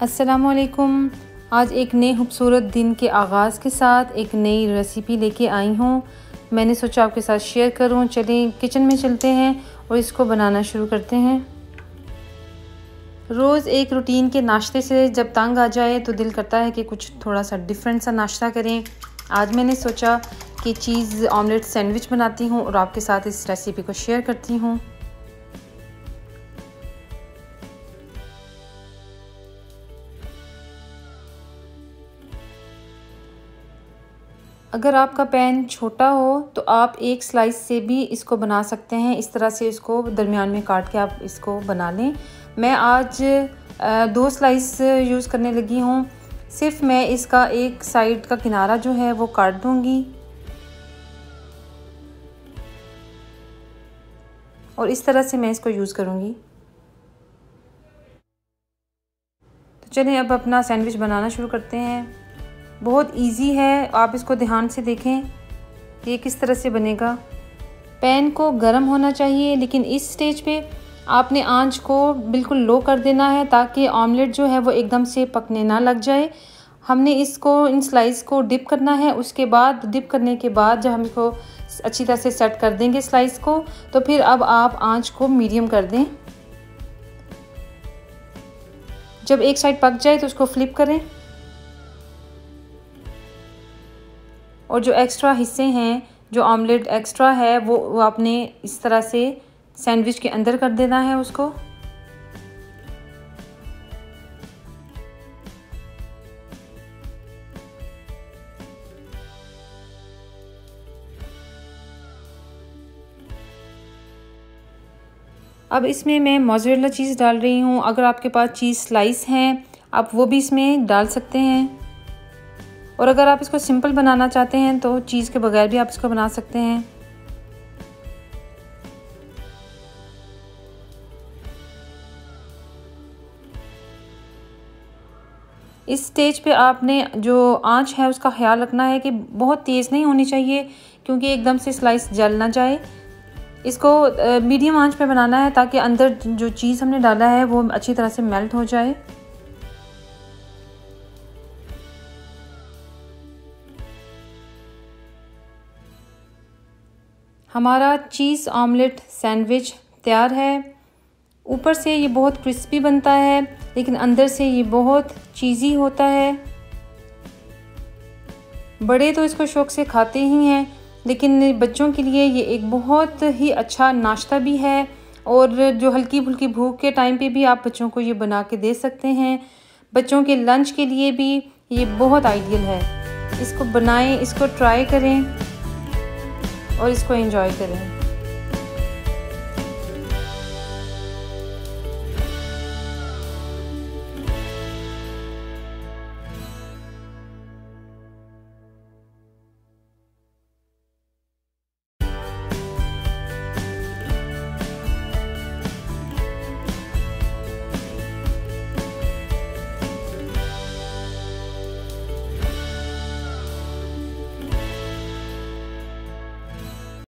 अस्सलामुअलैकुम। आज एक नए खूबसूरत दिन के आगाज़ के साथ एक नई रेसिपी लेके आई हूँ। मैंने सोचा आपके साथ शेयर करूँ। चलें किचन में चलते हैं और इसको बनाना शुरू करते हैं। रोज़ एक रूटीन के नाश्ते से जब तंग आ जाए तो दिल करता है कि कुछ थोड़ा सा डिफरेंट सा नाश्ता करें। आज मैंने सोचा कि चीज़ ऑमलेट सैंडविच बनाती हूँ और आपके साथ इस रेसिपी को शेयर करती हूँ। अगर आपका पैन छोटा हो तो आप एक स्लाइस से भी इसको बना सकते हैं। इस तरह से इसको दरमियान में काट के आप इसको बना लें। मैं आज 2 स्लाइस यूज़ करने लगी हूँ। सिर्फ मैं इसका एक साइड का किनारा जो है वो काट दूँगी और इस तरह से मैं इसको यूज़ करूँगी। तो चलिए अब अपना सैंडविच बनाना शुरू करते हैं। बहुत इजी है, आप इसको ध्यान से देखें ये किस तरह से बनेगा। पैन को गर्म होना चाहिए, लेकिन इस स्टेज पे आपने आंच को बिल्कुल लो कर देना है ताकि ऑमलेट जो है वो एकदम से पकने ना लग जाए। हमने इसको इन स्लाइस को डिप करना है। उसके बाद डिप करने के बाद जब हम इसको अच्छी तरह से सेट कर देंगे स्लाइस को, तो फिर अब आप आंच को मीडियम कर दें। जब एक साइड पक जाए तो उसको फ्लिप करें और जो एक्स्ट्रा हिस्से हैं, जो ऑमलेट एक्स्ट्रा है वो आपने इस तरह से सैंडविच के अंदर कर देना है उसको। अब इसमें मैं मोज़रेला चीज़ डाल रही हूँ। अगर आपके पास चीज़ स्लाइस हैं आप वो भी इसमें डाल सकते हैं, और अगर आप इसको सिंपल बनाना चाहते हैं तो चीज़ के बगैर भी आप इसको बना सकते हैं। इस स्टेज पे आपने जो आंच है उसका ख्याल रखना है कि बहुत तेज़ नहीं होनी चाहिए, क्योंकि एकदम से स्लाइस जल ना जाए। इसको मीडियम आंच पे बनाना है ताकि अंदर जो चीज़ हमने डाला है वो अच्छी तरह से मेल्ट हो जाए। हमारा चीज़ ऑमलेट सैंडविच तैयार है। ऊपर से ये बहुत क्रिस्पी बनता है, लेकिन अंदर से ये बहुत चीज़ी होता है। बड़े तो इसको शौक़ से खाते ही हैं, लेकिन बच्चों के लिए ये एक बहुत ही अच्छा नाश्ता भी है, और जो हल्की फुल्की भूख के टाइम पे भी आप बच्चों को ये बना के दे सकते हैं। बच्चों के लंच के लिए भी ये बहुत आइडियल है। इसको बनाएं, इसको ट्राई करें और इसको एंजॉय करें।